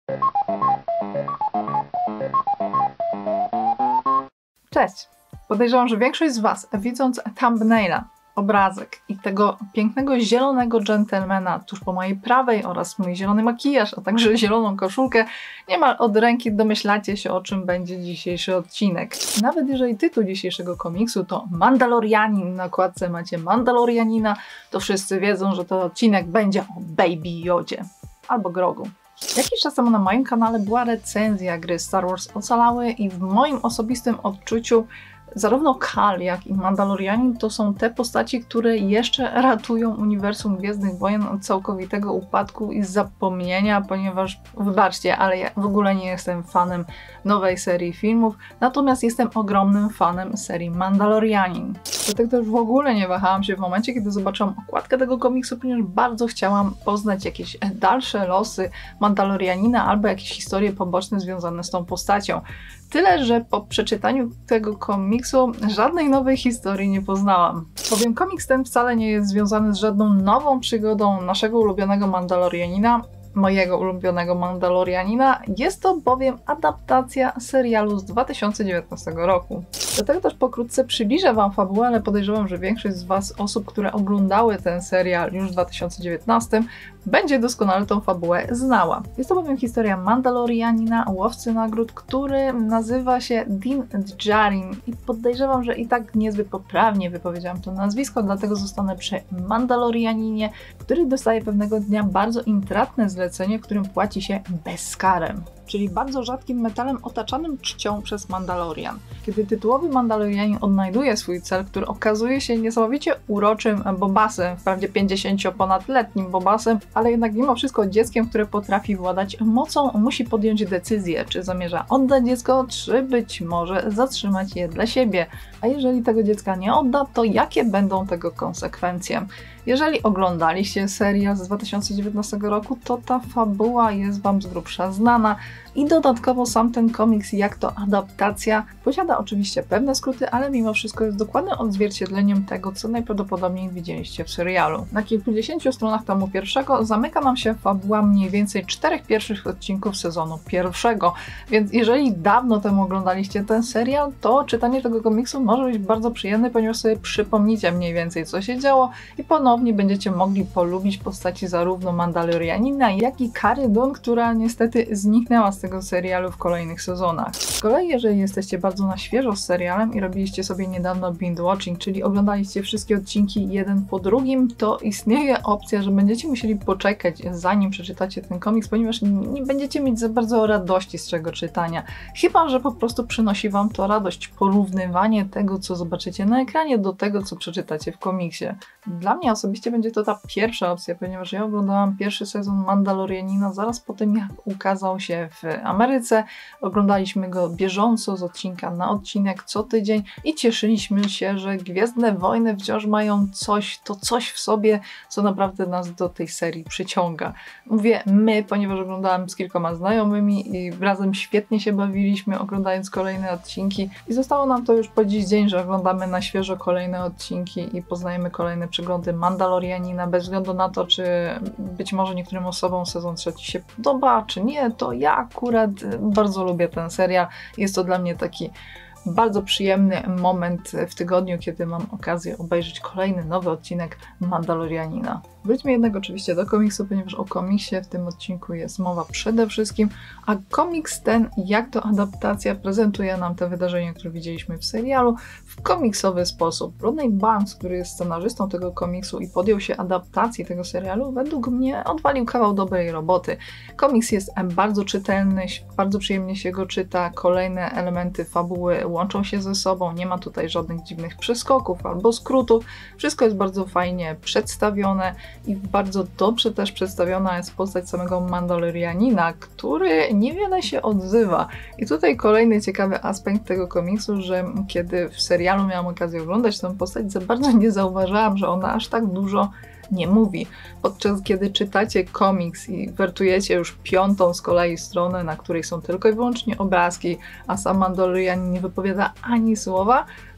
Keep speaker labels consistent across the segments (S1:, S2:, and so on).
S1: Cześć! Podejrzewam, że większość z Was, widząc thumbnaila, obrazek i tego pięknego zielonego dżentelmena tuż po mojej prawej oraz mój zielony makijaż, a także zieloną koszulkę, niemal od ręki domyślacie się, o czym będzie dzisiejszy odcinek. Nawet jeżeli tytuł dzisiejszego komiksu to Mandalorianin, na okładce macie Mandalorianina, to wszyscy wiedzą, że ten odcinek będzie o Baby Yodzie albo Grogu. Jakiś czas temu na moim kanale była recenzja gry Star Wars Ocalały i w moim osobistym odczuciu zarówno Kal, jak i Mandalorianin to są te postaci, które jeszcze ratują uniwersum Gwiezdnych Wojen od całkowitego upadku i zapomnienia, ponieważ, wybaczcie, ale ja w ogóle nie jestem fanem nowej serii filmów, natomiast jestem ogromnym fanem serii Mandalorianin. Dlatego też w ogóle nie wahałam się w momencie, kiedy zobaczyłam okładkę tego komiksu, ponieważ bardzo chciałam poznać jakieś dalsze losy Mandalorianina albo jakieś historie poboczne związane z tą postacią. Tyle, że po przeczytaniu tego komiksu żadnej nowej historii nie poznałam. Bowiem komiks ten wcale nie jest związany z żadną nową przygodą naszego ulubionego Mandalorianina, mojego ulubionego Mandalorianina. Jest to bowiem adaptacja serialu z 2019 roku. Dlatego też pokrótce przybliżę Wam fabułę, ale podejrzewam, że większość z Was, osób, które oglądały ten serial już w 2019, będzie doskonale tą fabułę znała. Jest to bowiem historia Mandalorianina, łowcy nagród, który nazywa się Din Djarin i podejrzewam, że i tak niezbyt poprawnie wypowiedziałam to nazwisko, dlatego zostanę przy Mandalorianinie, który dostaje pewnego dnia bardzo intratne zlecenie, w którym płaci się bezkarem, czyli bardzo rzadkim metalem otaczanym czcią przez Mandalorian. Kiedy tytułowy Mandalorianin odnajduje swój cel, który okazuje się niesamowicie uroczym bobasem, wprawdzie 50-ponadletnim bobasem, ale jednak mimo wszystko dzieckiem, które potrafi władać mocą, musi podjąć decyzję, czy zamierza oddać dziecko, czy być może zatrzymać je dla siebie. A jeżeli tego dziecka nie odda, to jakie będą tego konsekwencje? Jeżeli oglądaliście serial z 2019 roku, to ta fabuła jest Wam z grubsza znana i dodatkowo sam ten komiks, jak to adaptacja, posiada oczywiście pewne skróty, ale mimo wszystko jest dokładnym odzwierciedleniem tego, co najprawdopodobniej widzieliście w serialu. Na kilkudziesięciu stronach tomu pierwszego zamyka nam się fabuła mniej więcej 4 pierwszych odcinków sezonu pierwszego, więc jeżeli dawno temu oglądaliście ten serial, to czytanie tego komiksu może być bardzo przyjemne, ponieważ sobie przypomnicie mniej więcej, co się działo i ponownie będziecie mogli polubić postaci zarówno Mandalorianina, jak i Cara Dune, która niestety zniknęła z tego serialu w kolejnych sezonach. Z kolei jeżeli jesteście bardzo na świeżo z serialem i robiliście sobie niedawno binge watching, czyli oglądaliście wszystkie odcinki jeden po drugim, to istnieje opcja, że będziecie musieli poczekać, zanim przeczytacie ten komiks, ponieważ nie będziecie mieć za bardzo radości z czego czytania. Chyba że po prostu przynosi Wam to radość, porównywanie tego, co zobaczycie na ekranie, do tego, co przeczytacie w komiksie. Dla mnie osobiście będzie to ta pierwsza opcja, ponieważ ja oglądałam pierwszy sezon Mandalorianina zaraz po tym, jak ukazał się w Ameryce. Oglądaliśmy go bieżąco, z odcinka na odcinek, co tydzień i cieszyliśmy się, że Gwiezdne Wojny wciąż mają coś w sobie, co naprawdę nas do tej serii przyciąga. Mówię my, ponieważ oglądałam z kilkoma znajomymi i razem świetnie się bawiliśmy, oglądając kolejne odcinki i zostało nam to już po dziś dzień, że oglądamy na świeżo kolejne odcinki i poznajemy kolejne przeglądy Mandalorianina, bez względu na to, czy być może niektórym osobom sezon trzeci się podoba, czy nie, to ja akurat bardzo lubię ten serial. Jest to dla mnie taki bardzo przyjemny moment w tygodniu, kiedy mam okazję obejrzeć kolejny nowy odcinek Mandalorianina. Wróćmy jednak oczywiście do komiksu, ponieważ o komiksie w tym odcinku jest mowa przede wszystkim, a komiks ten, jak to adaptacja, prezentuje nam te wydarzenia, które widzieliśmy w serialu w komiksowy sposób. Rodney Barnes, który jest scenarzystą tego komiksu i podjął się adaptacji tego serialu, według mnie odwalił kawał dobrej roboty. Komiks jest bardzo czytelny, bardzo przyjemnie się go czyta, kolejne elementy fabuły łączą się ze sobą, nie ma tutaj żadnych dziwnych przeskoków albo skrótów, wszystko jest bardzo fajnie przedstawione i bardzo dobrze też przedstawiona jest postać samego Mandalorianina, który niewiele się odzywa. I tutaj kolejny ciekawy aspekt tego komiksu, że kiedy w serialu miałam okazję oglądać tę postać, za bardzo nie zauważyłam, że ona aż tak dużo nie mówi. Podczas kiedy czytacie komiks i wertujecie już 5. z kolei stronę, na której są tylko i wyłącznie obrazki, a sam Mandalorianin nie wypowiada ani słowa,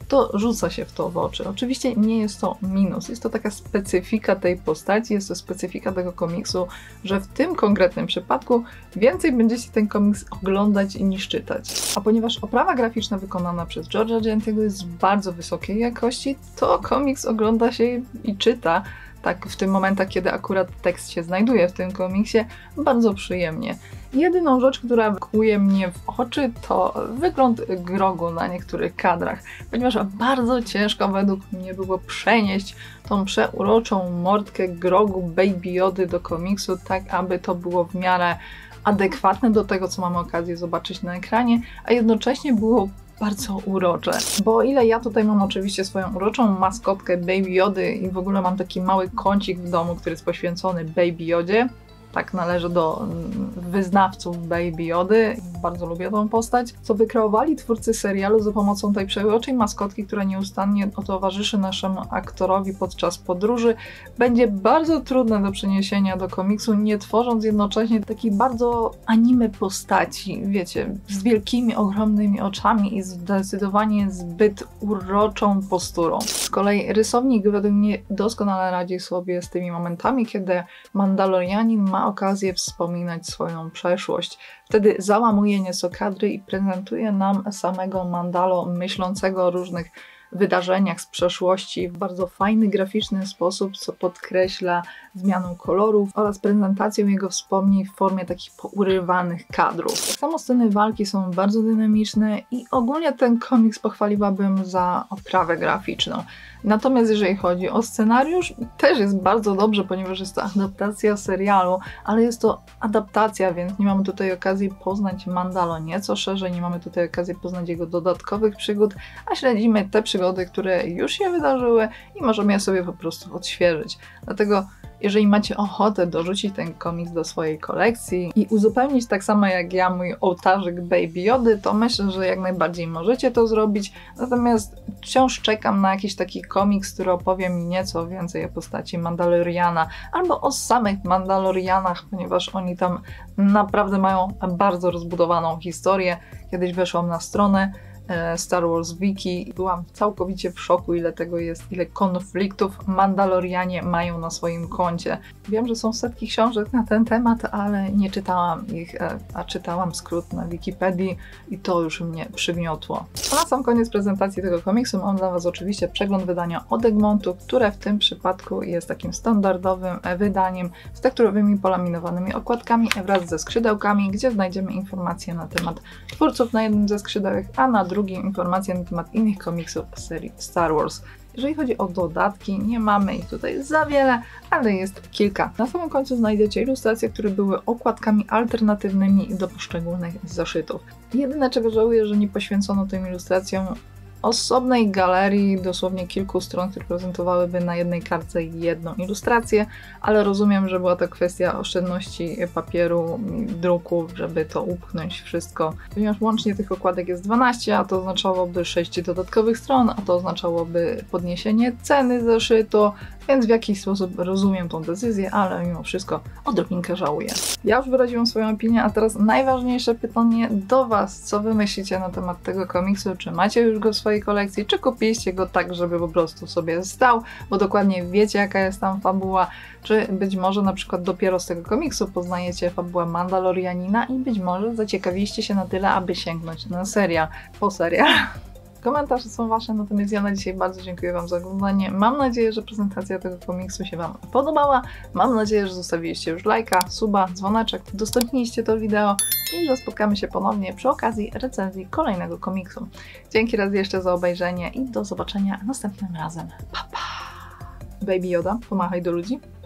S1: to rzuca się w to w oczy. Oczywiście nie jest to minus, jest to taka specyfika tej postaci, jest to specyfika tego komiksu, że w tym konkretnym przypadku więcej będziecie ten komiks oglądać niż czytać. A ponieważ oprawa graficzna wykonana przez George'a Gentiego jest bardzo wysokiej jakości, to komiks ogląda się i czyta tak w tym momentach, kiedy akurat tekst się znajduje w tym komiksie, bardzo przyjemnie. Jedyną rzecz, która kłuje mnie w oczy, to wygląd Grogu na niektórych kadrach, ponieważ bardzo ciężko według mnie było przenieść tą przeuroczą mordkę Grogu Baby Jody do komiksu, tak aby to było w miarę adekwatne do tego, co mamy okazję zobaczyć na ekranie, a jednocześnie było bardzo urocze. Bo o ile ja tutaj mam oczywiście swoją uroczą maskotkę Baby Jody i w ogóle mam taki mały kącik w domu, który jest poświęcony Baby Jodzie, tak należy do wyznawców Baby Jody. Bardzo lubię tą postać. Co wykreowali twórcy serialu za pomocą tej przeuroczej maskotki, która nieustannie towarzyszy naszemu aktorowi podczas podróży, będzie bardzo trudne do przeniesienia do komiksu, nie tworząc jednocześnie takiej bardzo anime postaci, wiecie, z wielkimi, ogromnymi oczami i zdecydowanie zbyt uroczą posturą. Z kolei rysownik według mnie doskonale radzi sobie z tymi momentami, kiedy Mandalorianin ma okazję wspominać swoją przeszłość. Wtedy załamuje nieco kadry i prezentuje nam samego Mandalo myślącego o różnych wydarzeniach z przeszłości w bardzo fajny, graficzny sposób, co podkreśla zmianę kolorów oraz prezentację jego wspomnień w formie takich pourywanych kadrów. Tak samo sceny walki są bardzo dynamiczne i ogólnie ten komiks pochwaliłabym za oprawę graficzną. Natomiast jeżeli chodzi o scenariusz, też jest bardzo dobrze, ponieważ jest to adaptacja serialu, ale jest to adaptacja, więc nie mamy tutaj okazji poznać Mandalo nieco szerzej, nie mamy tutaj okazji poznać jego dodatkowych przygód, a śledzimy te przygody, które już się wydarzyły i możemy je sobie po prostu odświeżyć. Dlatego jeżeli macie ochotę dorzucić ten komiks do swojej kolekcji i uzupełnić tak samo jak ja mój ołtarzyk Baby Jody, to myślę, że jak najbardziej możecie to zrobić. Natomiast wciąż czekam na jakiś taki komiks, który opowie mi nieco więcej o postaci Mandaloriana albo o samych Mandalorianach, ponieważ oni tam naprawdę mają bardzo rozbudowaną historię. Kiedyś weszłam na stronę Star Wars Wiki i byłam całkowicie w szoku, ile tego jest, ile konfliktów Mandalorianie mają na swoim koncie. Wiem, że są setki książek na ten temat, ale nie czytałam ich, a czytałam skrót na Wikipedii i to już mnie przygniotło. A na sam koniec prezentacji tego komiksu mam dla Was oczywiście przegląd wydania od Egmontu, które w tym przypadku jest takim standardowym wydaniem z tekturowymi polaminowanymi okładkami wraz ze skrzydełkami, gdzie znajdziemy informacje na temat twórców na jednym ze skrzydełek, a na drugim informacje na temat innych komiksów serii Star Wars. Jeżeli chodzi o dodatki, nie mamy ich tutaj za wiele, ale jest kilka. Na samym końcu znajdziecie ilustracje, które były okładkami alternatywnymi do poszczególnych zeszytów. Jedyne, czego żałuję, że nie poświęcono tym ilustracjom osobnej galerii, dosłownie kilku stron, które prezentowałyby na jednej kartce jedną ilustrację, ale rozumiem, że była to kwestia oszczędności papieru i druków, żeby to upchnąć wszystko. Ponieważ łącznie tych okładek jest 12, a to oznaczałoby 6 dodatkowych stron, a to oznaczałoby podniesienie ceny zeszytu, więc w jakiś sposób rozumiem tą decyzję, ale mimo wszystko odrobinkę żałuję. Ja już wyraziłam swoją opinię, a teraz najważniejsze pytanie do Was. Co Wy myślicie na temat tego komiksu? Czy macie już go w swojej kolekcji? Czy kupiliście go tak, żeby po prostu sobie stał, bo dokładnie wiecie, jaka jest tam fabuła? Czy być może na przykład dopiero z tego komiksu poznajecie fabułę Mandalorianina i być może zaciekawiliście się na tyle, aby sięgnąć na serial, po serial. Komentarze są Wasze, natomiast ja na dzisiaj bardzo dziękuję Wam za oglądanie. Mam nadzieję, że prezentacja tego komiksu się Wam podobała. Mam nadzieję, że zostawiliście już lajka, suba, dzwoneczek, udostępniliście to wideo i że spotkamy się ponownie przy okazji recenzji kolejnego komiksu. Dzięki raz jeszcze za obejrzenie i do zobaczenia następnym razem. Pa, pa! Baby Yoda, pomachaj do ludzi.